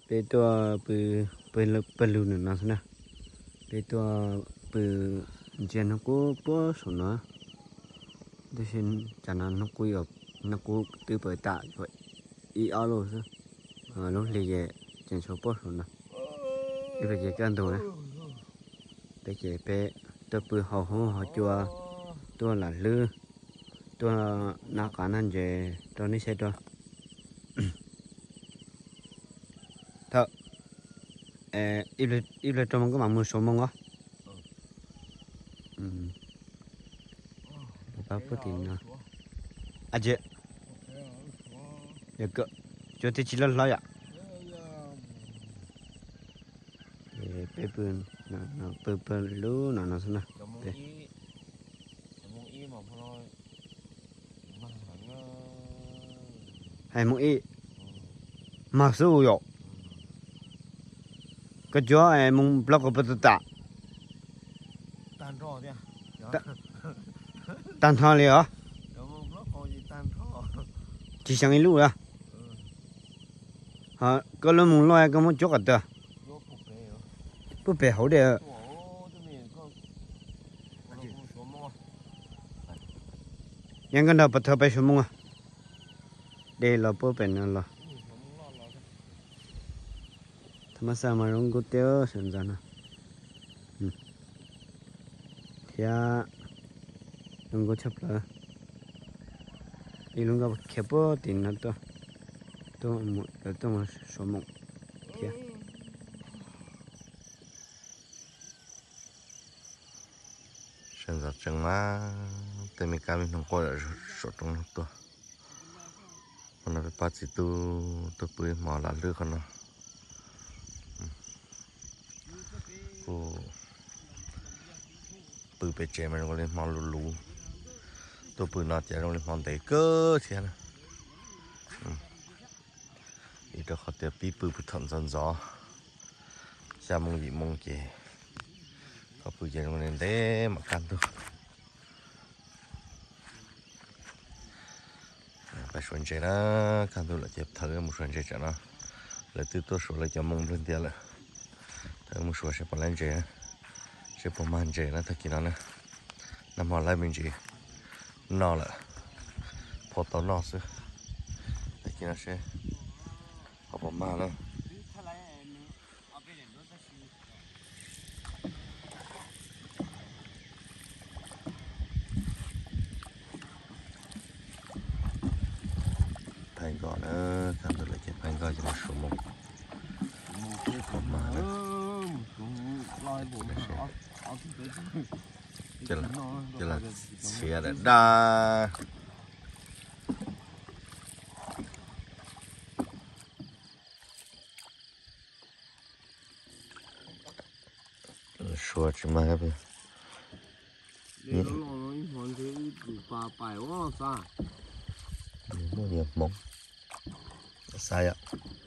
bé tua bự bự lùn nữa nó nè bé tua bự trên nó cố bó số nó để xin cho nó quy ở nó cố từ bờ tạ vậy ý áo luôn sao lúc này về trên số bó số nó đi về cái ăn đồ nè bây giờ bé tua bự hậu họ chua tua là lư tua nó cả nên về tua ní xe tua thợ ít là trong cái mảng một số mông á bao nhiêu tiền nữa à chị được cơ cho thì chỉ là lo ạ bé bươn nó bươn lú nó xem nào hay muốn ít mà số rồi cái chỗ em muốn block ở bên tạ tan thọ liền hả chỉ sang cái lú à hả có lúc muốn lo cái muốn chốt ở đó bữa bé hậu đấy những cái nào bắt đầu bé số mông à đây là bữa bé nữa là mà sao mà nó có tiêu sản ra nè thì nó có chấp là đi luôn gặp khép bó tiền nó tôi mà số mộng thì sản xuất chẳng má tại mình cam mình không coi là số trong nó to còn là bắt chỉ tôi bơi mò là lừa con nó bự bể chè mà nó lên mòn lù lù tôi bự nó chè nó lên mòn đầy cơ chè nè ít đó họ tiệp bí bự thận dần gió xa mông gì mông chè họ bự chè nó lên đấy mà căn thôi phải xuân chè đó căn thôi là chè thở một xuân chè chả nó là từ tôi số là cho mông lên tiền là thở một xuân sẽ bỏ lên chè sẽ bỏ man chè nó thật kỳ nó nè nằm họ lại mình chỉ nó là phô tao nó xưa thật kỳ nó sẽ họ bỏ man nữa thành gọn nữa cảm thấy là chết thành gọn cho nó số một bỏ man nữa chứ là xe đã đa xua chứ mà bây mua nhiều mông sai ạ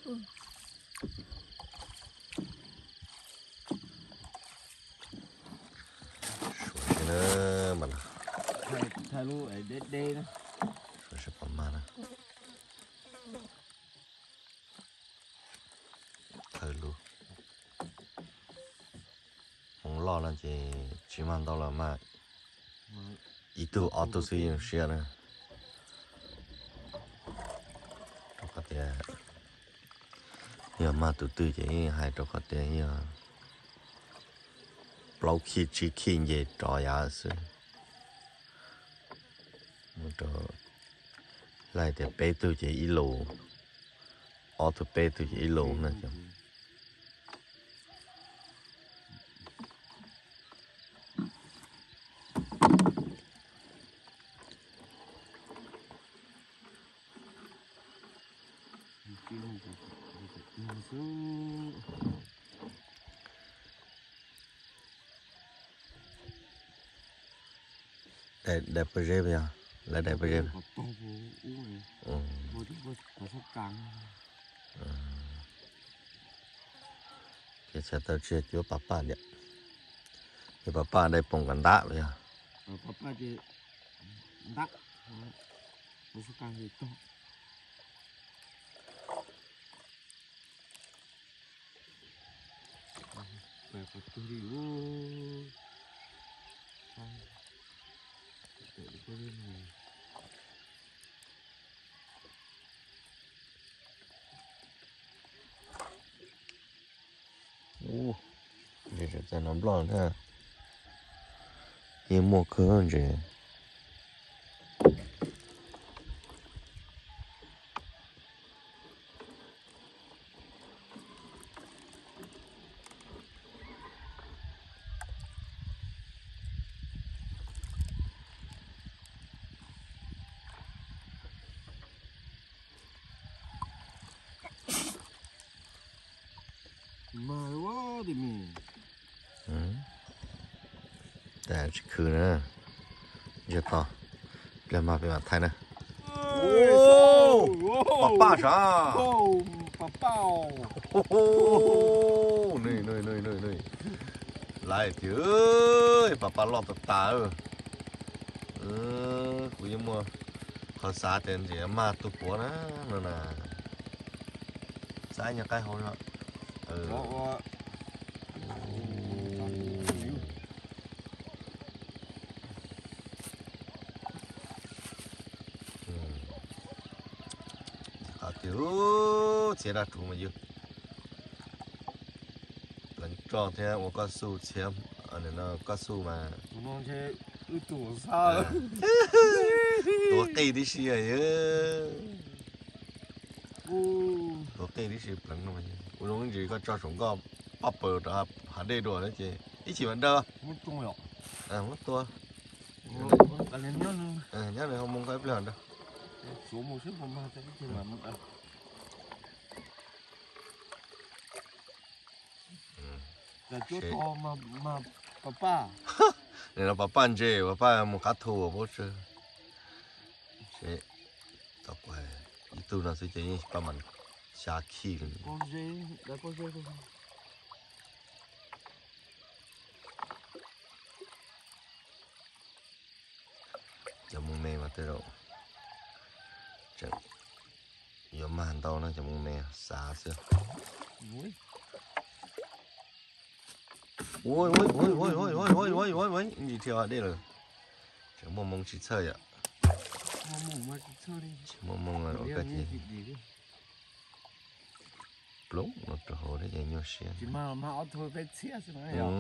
xua nữa mà thay luôn ấy đê đó xua sẽ bỏ mà nè thời luôn không lo là chỉ mang đâu là mà ít tu auto sử dụng xe nè trong cái tiền giờ mà từ từ chỉ hai trong cái tiền giờ lâu khi chỉ khi về trò nhà sự một trò lại thì bé tôi chỉ ít lù auto bé tôi chỉ ít lù nè chứ đẹp bây giờ là đẹp bây giờ cái xe tàu chưa chứa papa đấy cái papa đây bông gần đá bây giờ papa thì đắt một số càng thì to tôi đi ô tôi đi này 这是在那不浪的，也莫可这。 mà quá thì mình แต่คือนะจะต่อเรียนมาเป็นแบบไทยนะ ô ป้าช้า ô bà bao โอ้โหนี่ไล่เจ้ยป้ารอบตากูยังมัวเขาสาเต็นเสียมาตุกปัวนะนั่นน่ะสายยังใกล้เขาแล้ว có họ kiểu chế ra trùng mà dư lần tròn thế một con su chiếm ở đây nó con su mà nó chơi ư tổ sao tổ cây đi xì ấy ô tổ cây đi xì lần rồiกูรู้จริงก็จอดสงก็ปั๊บเปิดอ่ะหาได้ด้วยนะเจ๊อีchỉ vấn đề mất trung rồi mấtตัว cái này nhớ nhớ này không muốn cái plan đâu số một số một mang cái gì mà mất à là chỗ to mà papa này là papa anh chơi papa một cá thù bố chơi sẽ tao quay itu là sẽ chơi ba mình xa khi con dê đã có dê không chả muốn mê mà tới đâu chẳng giờ mà hành tao nó chả muốn mê xa xưa muối ôi gì theo ở đây rồi chẳng mong chỉ chơi ạ mà chơi đi chỉ mong là cái gì lúng nó trở hồi đấy vậy nhau xe chỉ mà thôi phải xía cho nó hiểu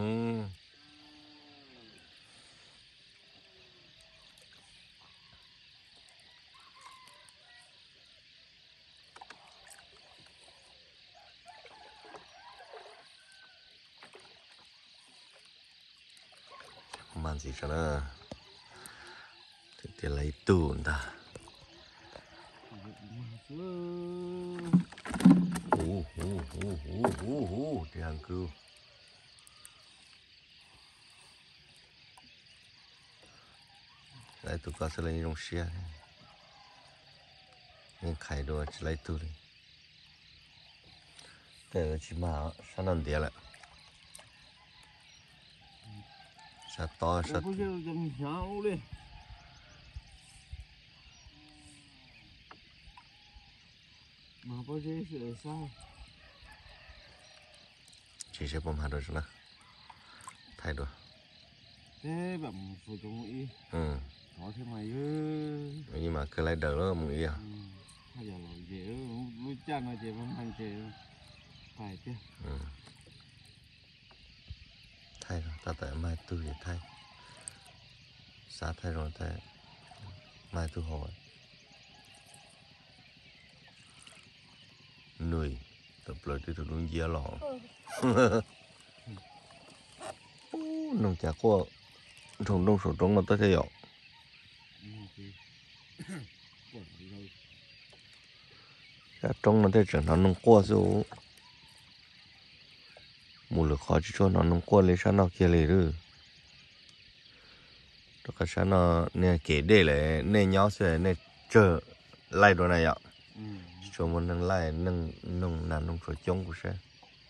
không ăn gì cho nó thì lấy tủ ta đi hàng cứu lấy tủ có sẽ lấy trong xe nên khai đồ chỉ lấy tủ đi đây là chỉ mà sao nằm địa lại sao to sao có dê dầm nhau đi mà có dê sửa sao chỉ sẽ bom hạt rồi chứ nào thay đổi thế bạn phụ trong ý có thế mày nhưng mà cứ lấy đỡ nó một ý à bây giờ là dễ lúc cha nó dễ mà ăn dễ phải chứ thay rồi ta tại mai tu để thay xã thay rồi thay mai tu hỏi nuôi tập lời đi từ luôn dĩa lọ nông chả có trồng đông sổ trống mà tới thế ạ trống nó tới trận nó nông qua số mù lực khó cho nó nông qua lấy sao nó kia lấy được đó cái sao nó nè kể đây lại nè nhau sẽ nè chờ lại đồ này ạ cho mình nâng lại nông là nông sổ trống của sẽ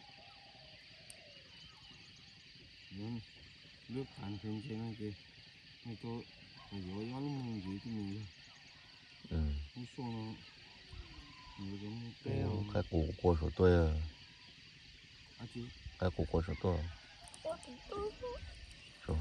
nước ăn thêm trên này kì này tôi phải dối gió nó gì thì mình nó xong nó giống keo cái củ của số tôi à chứ cái củ của số tôi rồi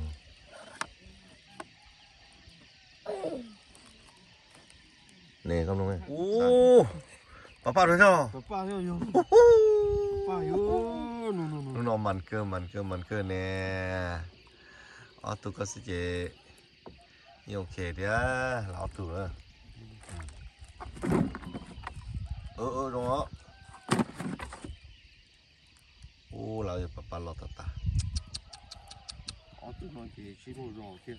nè không đúng không ô bà rồi sao Papa yo. Papa yo. No. nó mặn cơ nè ở tụ có sự gì nhiều kể đi á lão tụ à đúng không ô lão giờ papa lão ta Ở tụ nó chỉ đồ rò kia.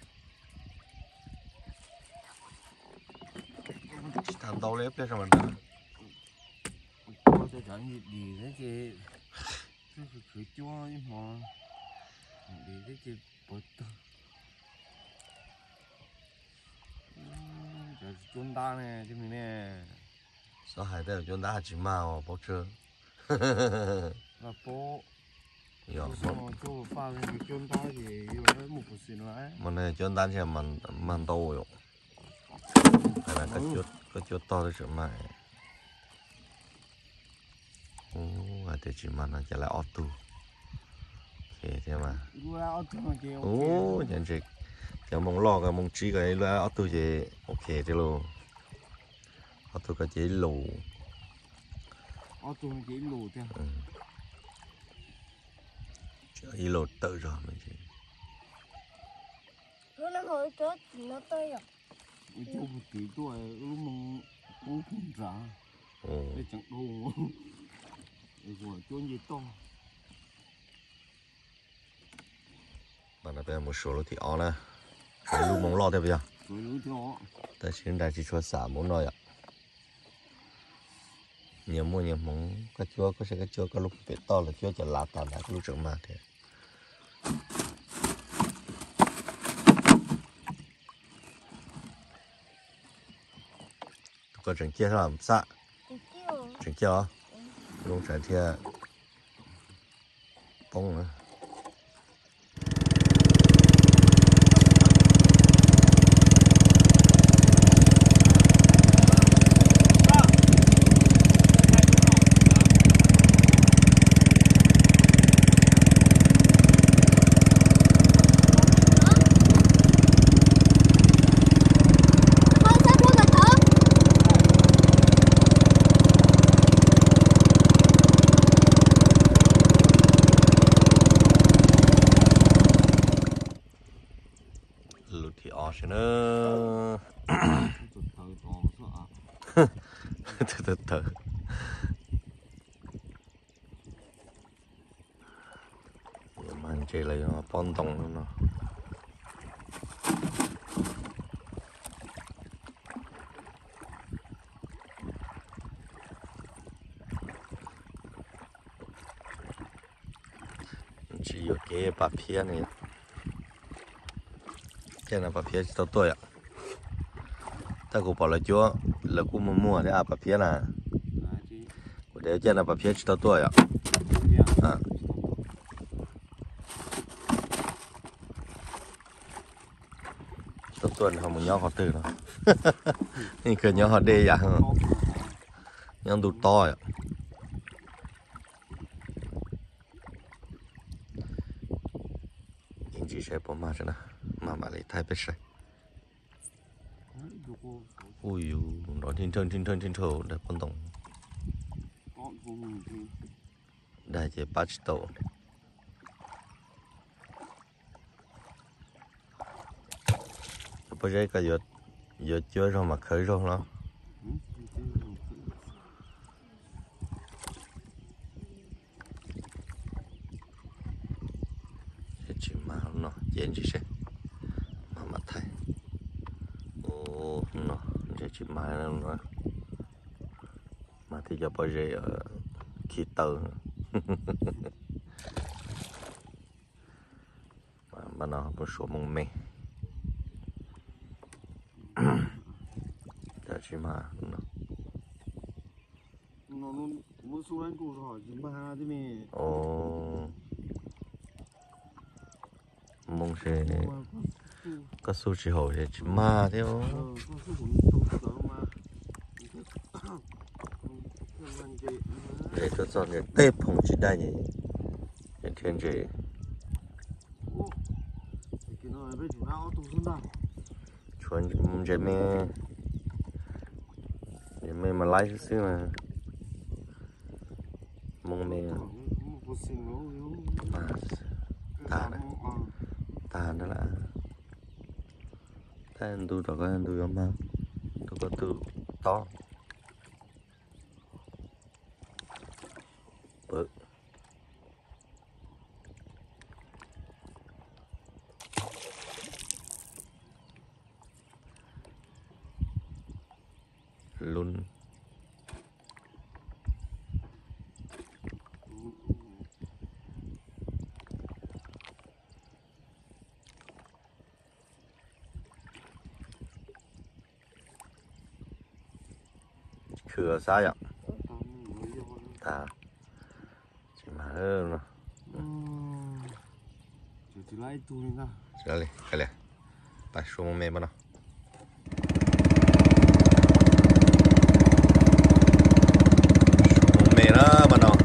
thằng tàu lép lên sao mà Tôi chẳng gì thế chứ. Cứ cho mà. Đi thế chứ bớt. Giờ chôn đá nè chứ mình nè. sao hai đứa chúng ta chỉ mau bao trơn Là bố. dạ Cho pha lên cái chôn đá thì yêu nó một phần xin lại. mà này chúng ta chỉ man tàu rồi hay là cái chút to đấy chứ mà ô hai đứa chỉ man là chỉ là auto ok thế mà ô nhận chị cho mong lo cái mong chỉ cái là auto gì ok thế luôn auto cái chỉ lù Ở tụ nó chỉ lù thế. chỉ lù tự rồi mình chỉ nó hồi chết nó tới rồi. Cho một tí tuổi lúc mà cũng không ra. ồ Để chẳng đồ. Rồi cho gì to. bạn đã bây một số lô thì ó nè cái lù mong lo thế bây giờ Rồi lúc đó. tại hiện tại chỉ cho xả muốn rồi ạ nhiều món cái chúa có sẽ cái chúa có lúc bị to là chúaจะลาตาได้lúc trở mà thế có chuyện kia làm sao chuyện kia à lúc chuyện kia bông nữa lụt thì ó chứ nữa Tôi thở to sợ. từ mình chỉ là nó bón đồng luôn nó chỉ có cái bắp phía này cái này bắp phía chỉ to ạ ta cũng bảo là chúa là cũng mua để bắp phía này để cái này bắp phía chỉ to ạ à tuần họ một nhóm họ từ nóนี่คือnhóm họ đi à nhóm tụt to à nhìn chỉ sẽ bỏ mà chứ nè mà lại thay biết sai ui nó thiên thờ để bắn tổng đại chế bắt đầu bây giờ cái giờ chưa rồi mà khởi rồi nó chỉ mà nó diễn chỉ sẽ mà thay ô nó chỉ mà nó mà thì giờ bây giờ khi tờ mà nó một số mông mê chỉ mà nó một số anh cụ hỏi chỉ ba thế mẹ ồ mong sẽ có số chỉ hỏi sẽ chỉ mà thế ô để cho chọn cái tép không chỉ đây nhỉ trên thiên chế rồi bây giờ nó tụt xuống đó chuẩn chế mê mà lái xíu mà mong mê một xin nó ta đó là ta anh tu rồi anh tu mà tôi có tu to bự luôn khừa sao vậy ta chỉ mà hơn rồi chỉ lấy tu đi nào rồi cái này tại số mẹ mà nó mẹ nó mà nó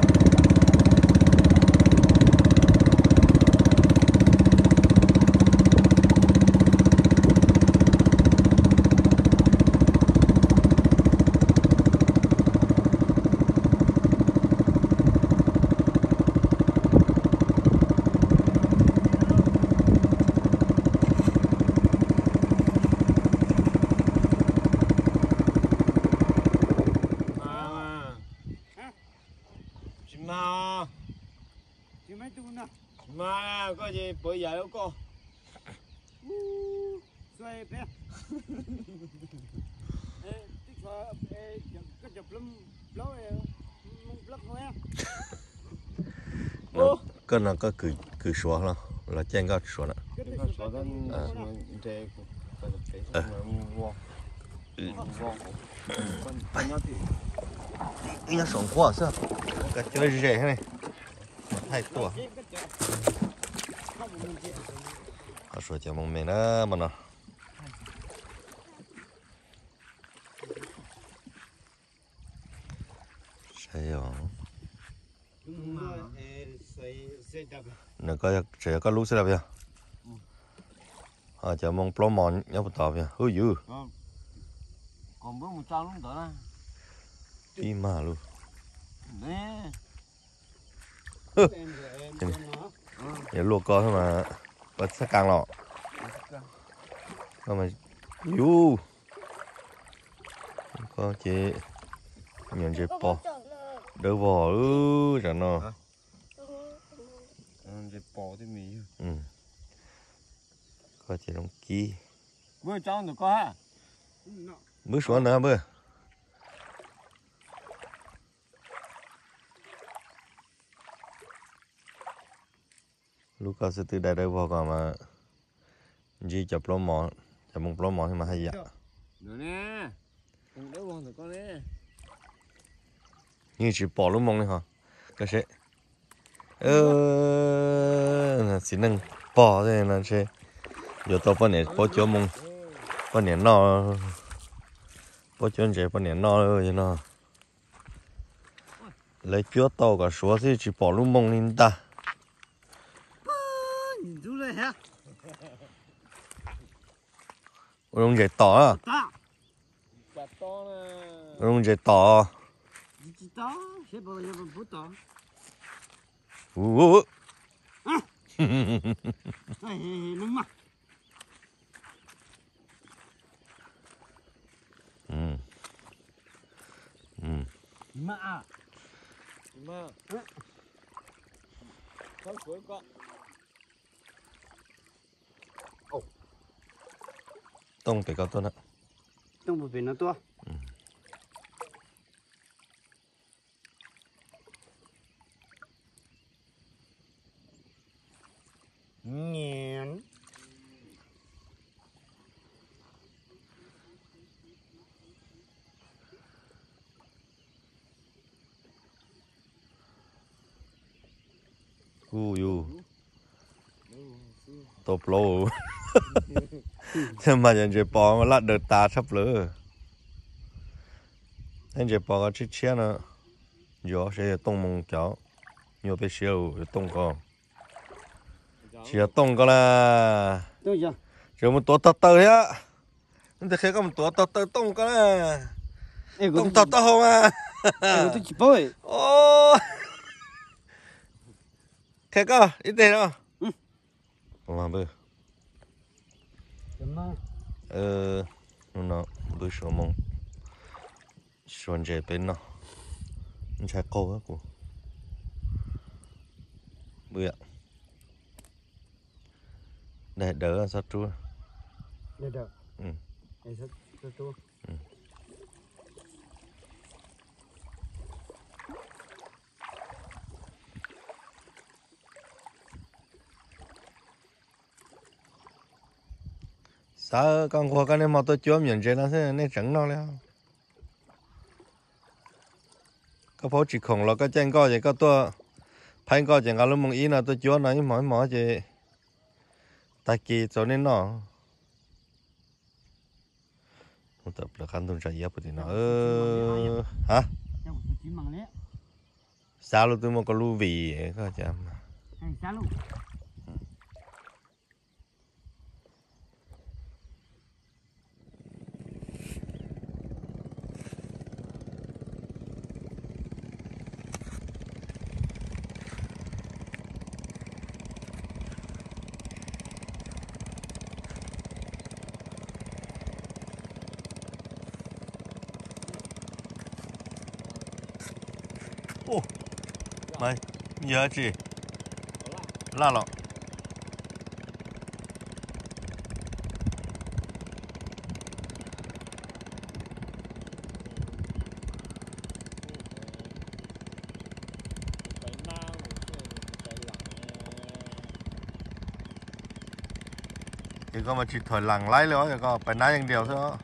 chỉ mấy tu nào mà có gì bữa giờ đâu cô xoay bé tích vào cái chụp lắm lối mông lắc thôi á cái nó có cử số là trên có số đó cái số đó để cái nhà sống quá sao cái chơi rẻ này hay tuổi họ số cho mong mẹ nó mà nó sai rồi nó có sẽ có lú sẽ là vậy họ cho mong plom mòn nhau tàu vậy hư dữ còn bữa một trao luôn đó là đi mà luôn nè để luộc coi thôi mà bật sắc càng lọ thôi mà yu có chị nhận chị bò đỡ vò chả nó để bỏ thì mì có chị đồng ký bữa trao được có ha bước xuống nữa bữa lúc có sự từ đây đỡ vò còn mà chỉ chụp lỗ mỏ chụp một lỗ mỏ thì mà hay vậy nữa nè không đỡ vò được con nè như chỉ bỏ luôn mông này hả cái sẽ là chỉ năng bỏ thế là sẽ giờ tao phân này bỏ chỗ mông phân này no bỏ chỗ này phân này no rồi nó lấy chỗ tao cả số thì chỉ bỏ luôn mông lên ta nhìn chú đây hả ông dậy tỏ ta chặt to nè ông dậy tỏ chỉ to sẽ bao giờ bút to ai nó mà mà con cuối con tông phải có tốt ạ trong một bên nó to nhện yu top lô thế mà nhận chế bò mà lát đợt ta sắp lỡ anh chế bò có chiếc xe nữa gió sẽ tung mông cháu nhiều cái siêu tung con chỉ là tung có là tôi giờ rồi một tổ tật tờ á nhưng thì khi có một tổ tật tờ tông cái này tông tật tờ không à tôi chỉ bơi ô thế cơ ít tiền đâu mà bơ nó bơ sổ mông xuân chế bên nó chạy câu á cô bơ ạ để đỡ sao chú để được ừ để sao chú sao con qua cái này mà tôi chưa nhận chế nó thế này trắng nóแล้วก็เพราะจิของเราก็แจ้งก็จะก็ตัวพันก็จะการลงมงอีนะตัวจ้วนะยี่หมอจะตะกี้ตัวนี้เนาะมันแต่ประคันตุนใจเยอะพอดีเนาะฮะ đâu chỉ mang lẽ ซาลูตัวมันก็รู้วีก็จะ hay sao luôn ô mày nhớ chị là lọ thì có mà chỉ thổi lẳng lái nữa thì có phải náiอย่างเดียว thôi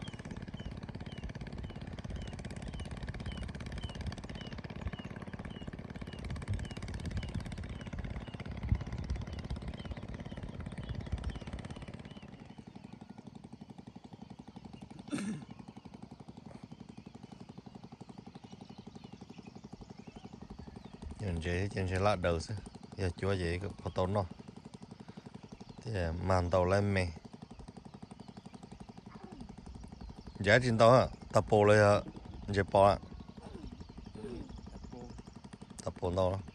nhận chế trên xe lạ đầu xí giờ chúa gì có tốn nó thì màn tàu lên mẹ giá trên tàu hả tập bộเลยhả chế bỏ ạ tập bộ tàu đó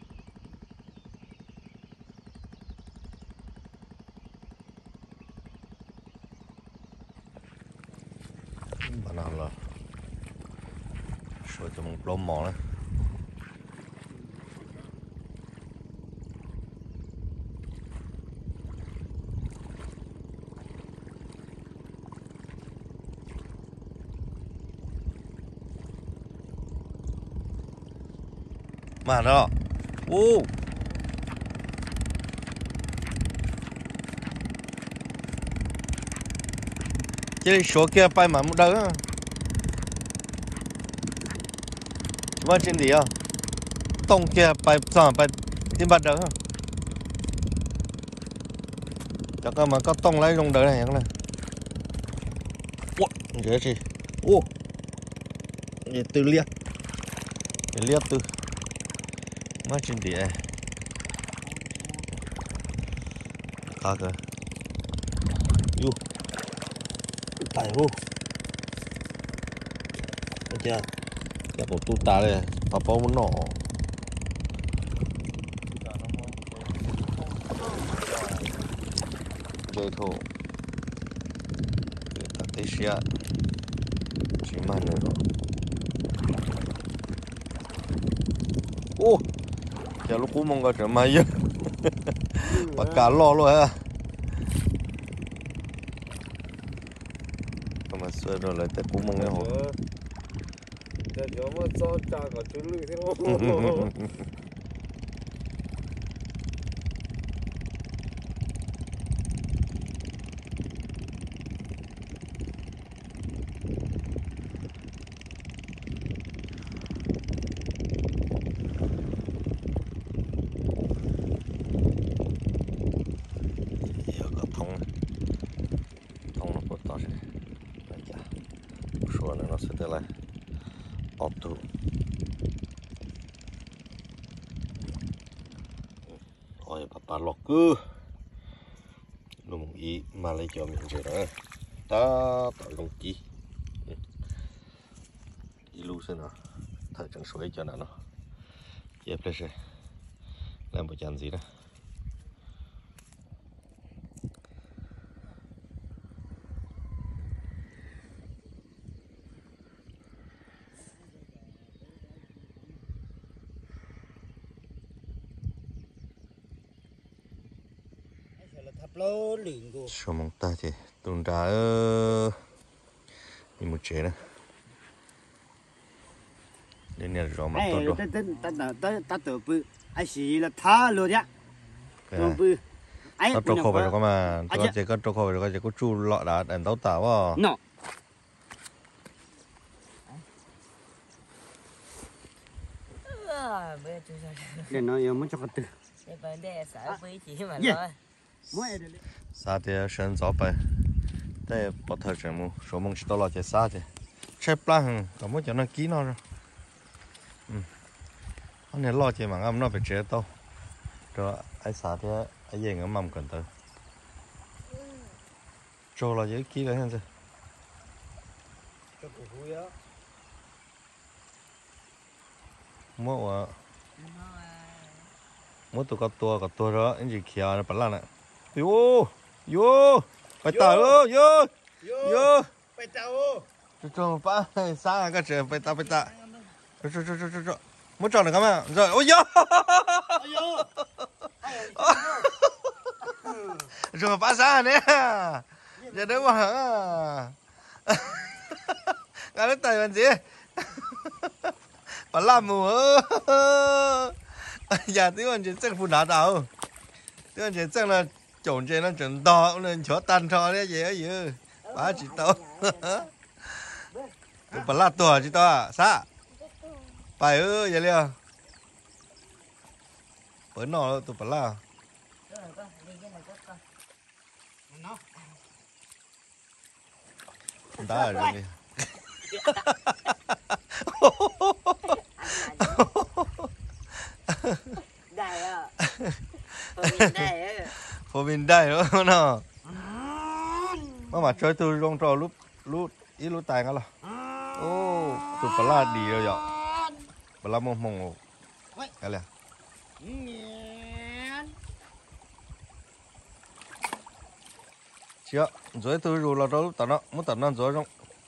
bà nào là sửa cho một lỗ mỏ đấy mà đó ô chứ số kia bay mà một đứa mà trên đi à tông kia bay sao bay đi bắt đứa cho cái mà có tông lấy trong đứa này này ô dễ gì ô để từ liệt từ mà trên đi à cá cơ yu tài hu thấy chưa cái bộ tu ta đây bà bao muốn nọ chơi thô ta thấy xia chỉ mà nữa rồi ô giờ lúc cú mong có trở may chứ bà cả lo luôn ha mà xưa rồi lại tới cú mong này hồ giờ gió mà cho cha cả chú lưỡi thế không nó sẽ thế này auto rồi bà lọc cứ lùng ý mà lấy cho mình chơi đó ta tạo lùng ký ý lu xem nào thật chẳng suối cho nó dẹp lên rồi làm một chén gì đó số mong ta thì tuần ra đi một chế đó đến nhà rồi mà tốt rồi ta tự bự ai xí là tha luôn đấy bự ai có trâu khô vậy rồi mà có chỉ có trâu khô vậy rồi có chu lọ đá đèn tấu tảo à no để nó yêu muốn cho cái từ vấn đề xã với chị mà nói sa thì sinh gió bay đây bắt đầu chuyển mu số mong chỉ lo cái sa thì chế plan có muốn cho nó kỹ nó rồi anh này lo cái mà ngâm nó phải chế tao rồi ai sa thì ai về ngâm mầm cần tới cho là giấy kỹ đấy anh chưa mua mua tụ có tua đó anh chỉ kia nó bắn lại yo yo phải tao yo yo phải tao cho ba sáng cái chuyện phải tao cho muốn chọn được không ạ rồi ôi yo rồi ba sáng nè giờ đấy mà cái đó tay làm gì bắn làm mùa giờ tiếng anh chỉ chắc phụ nữ đâu tiếng anh chỉ chắc là chọn chơi nó chuẩn to nên chỗ tan cho đấy gì ấy gì bà chỉ tao tụi bà la tuổi chỉ tao à sao phải vậy liền bữa nọ tụi bà la đã rồi đi đây à phổ biến đây nữa nó mà chơi tôi rong trò lúc ít lúc tài ngã là ô tụi bà la đi rồi ạ bà la mong cái này chưa rồi tôi rồi là đâu tao nó muốn tao nó rồi không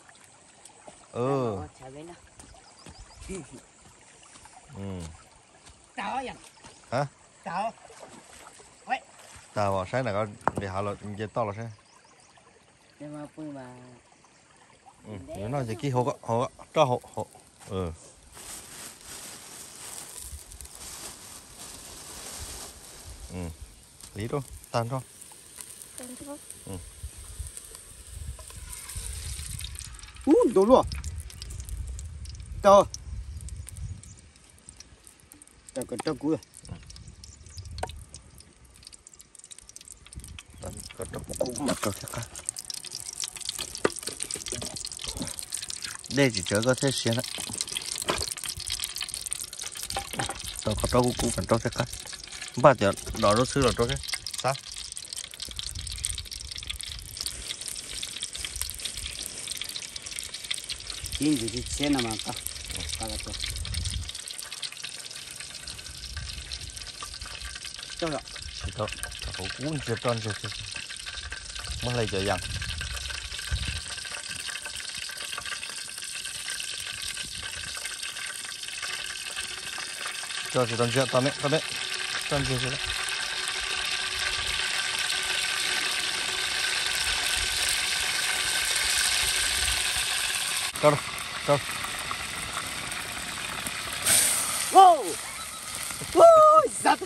tao vậy hả tao tao vào sáng này có đi học là về to là sao nhưng mà vui mà nếu nó gì kia hộ cho hộ lý đâu tan không đồ luôn tao cái tao cua có trâu cũng mặc trâu chắc cả đây chỉ chơi có thể xuyên đấy tao có trâu cũng cần trâu chắc cả ba giờ đỏ nó xứ là trâu cái sao in gì xe nào mà cả là cho rồi chỉ có hổ cuốn chưa tròn chưa mới lấy cho dần cho chỉ tròn chưa tròn đấy tròn chưa đấy cho wow wow giật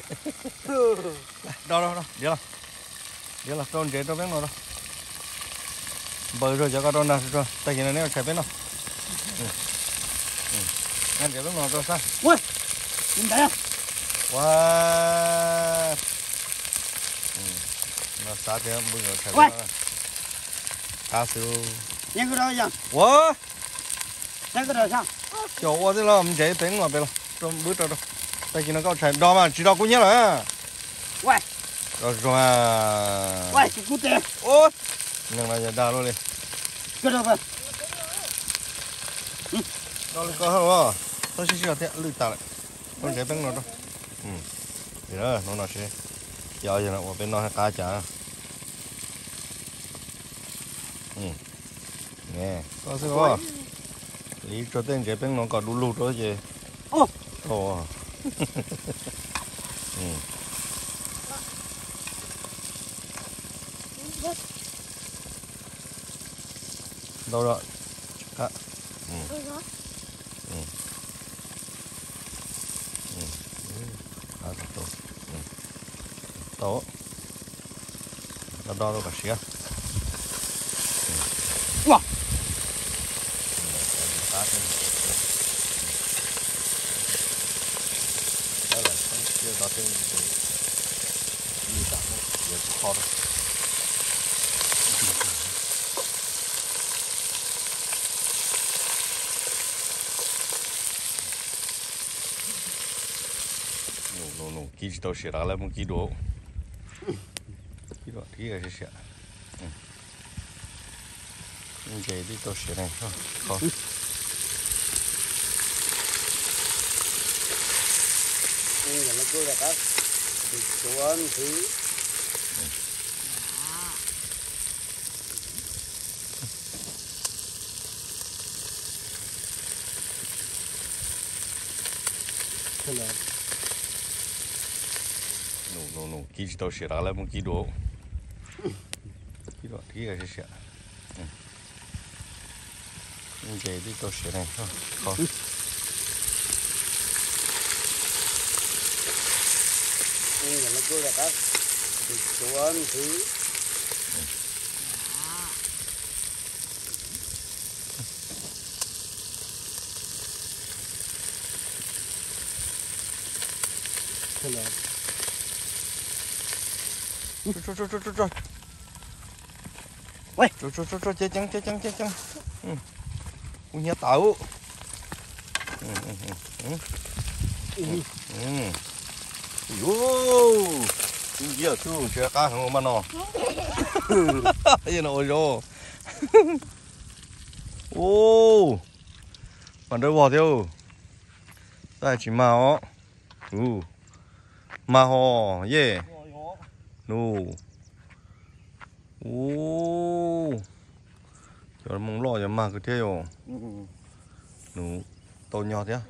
đâu đi là tròn chế tròn bên nào đâu bơi rồi cho các tròn nào rồi tay kia này chạy bên nào ăn chạy bên nào rồi sao ui nhìn thấy không wow nó sát thế bây giờ chạy bên nào cá siêu những cái đó gì wow những cái đó sao chỗ qua thế là mình chạy bên mà bên là trong bước rồi tay kia nó có chạy đó mà chỉ đó cũng nhớ là ui rồi quay cái cút đây ôi nhưng mà giờ đào luôn đi cái đâu vậy đào lên có không tôi sẽ sửa thế lưỡi ta lại con sẽ bén nó đâu thì đó nó sẽ giờ nó bên nó cá chả nè có sao không lý cho tên cái bén nó có đủ lụt rồi chứ ồ đâu rồi cá tổ đo đâu cả xíu wow đó là không chưa đo tên như vậy giờ cũng khó đâu no kỹ tao sẽ ra lại một kỹ độ thì cái sẽ vậy đi tao sẽ này không đây là nó cứ là các chuan thứ no kỹ tao sẽ ra lại một kỹ độ thì cái sẽ vậy đi tao sẽ này không đây là nó cứ là các chuan thứ Rồi. Ui. Rồi, chết chăng. Ui nhá tẩu. Yo. Giờ chú chơi cá không mà nó. Cái nó rồi. Ô. Bạn đâu bỏ theo. Tại chỉ màu. Mà ho, yeah. No. Ô. Cho nó mong lo cho mà cứ thế rồi. No. To nhỏ thế.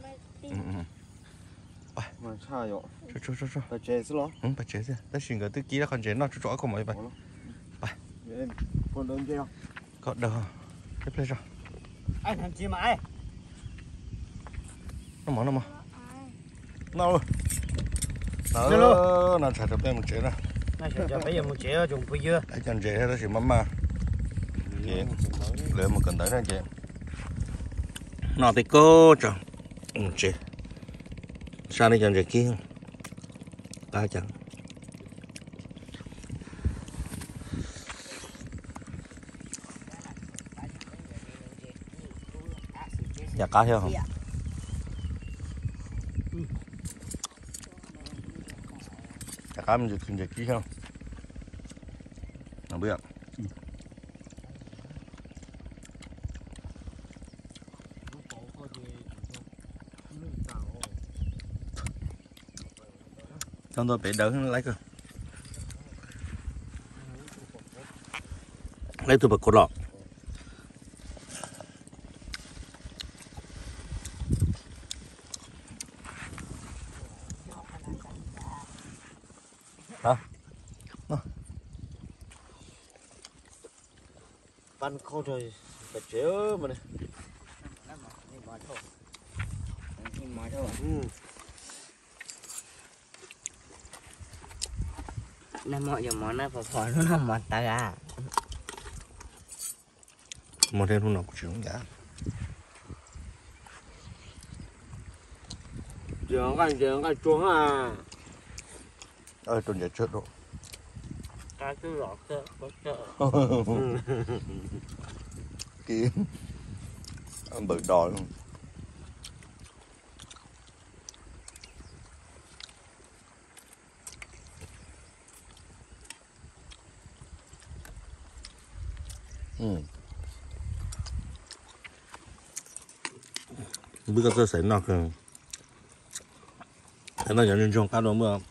mà sao vậy Cho. phải chế chứ lo Bà chế thế. Ta xin cái tư ký là con chế nó cho không mấy vậy. em con đơn chưa Có đâu. Tiếp lên cho. anh làm chi mà ai Nó mà. Nào. Nó chạy được bên một chế nè. này giờ bây giờ một chế dùng bây giờ Đấy chân chế đó chỉ mắm chế lấy một cần tới này chế nó thì cô cho chế sao đây chân chế kia ba chẳng dạ cá theo không dạ cá mình dùng chế kia không nó biết xong tôi bị đỡ lấy cơ lấy tôi bật cột lọ hả ban khâu rồi phải chế mà này Nam mọi giờ món này phò nó nằm mọt ta gà. một thêm không nào cũng chịu cả giờ cái chuông à ơi tôi nhớ chết rồi Cá cứ lọt cơ, bất chợ. kia ăn bự đòi luôn 不过这谁那个，看到人中看到没？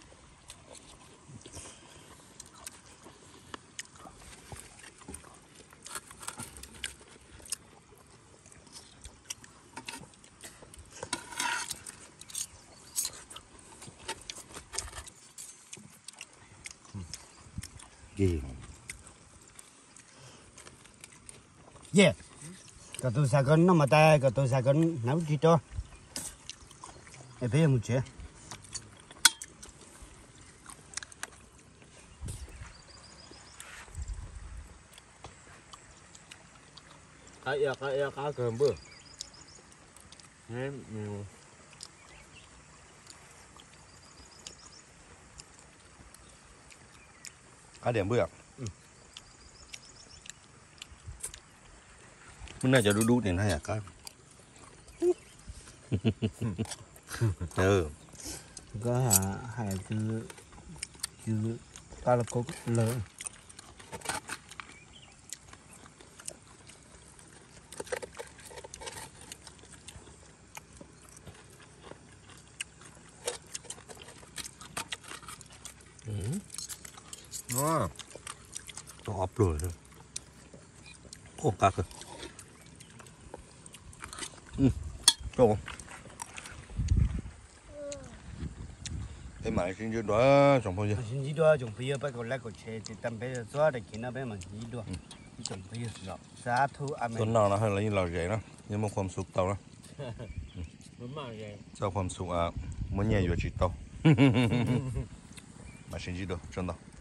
Yeah. Cái tôi xài con nó mà ta cái tôi xài con nấu chi cho. Em thấy một chuyện. Kayak gambar. Cá điểm bữa. Bữa nay cho đu thì hay à cá. Có hai cứ ta là có lớn. Đó. To ấp rồi. Ô cá cơ. Trộn. Cái máy sinh chứ đó trồng bao nhiêu? Sinh gì đó trồng bây giờ bắt đầu lấy cái chế thì tầm bây giờ xóa để kiến nó bây giờ mình gì đó. Trồng bây giờ rồi. Giá thu ăn. Tuần nào nó hơi là như lò rễ đó, nhưng màความสุขtàu đó. Đúng mà vậy. เจ้าความสุขอ่ะมันแย่อยู่จิตโต มาชินจิโดจนต่อ